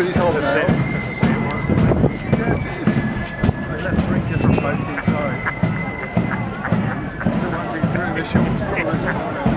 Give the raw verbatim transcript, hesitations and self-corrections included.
Everybody's on That's now. it. That's the same one, isn't it? Yeah, it is. They left three different boats inside. It's the ones who threw the shorts to this morning.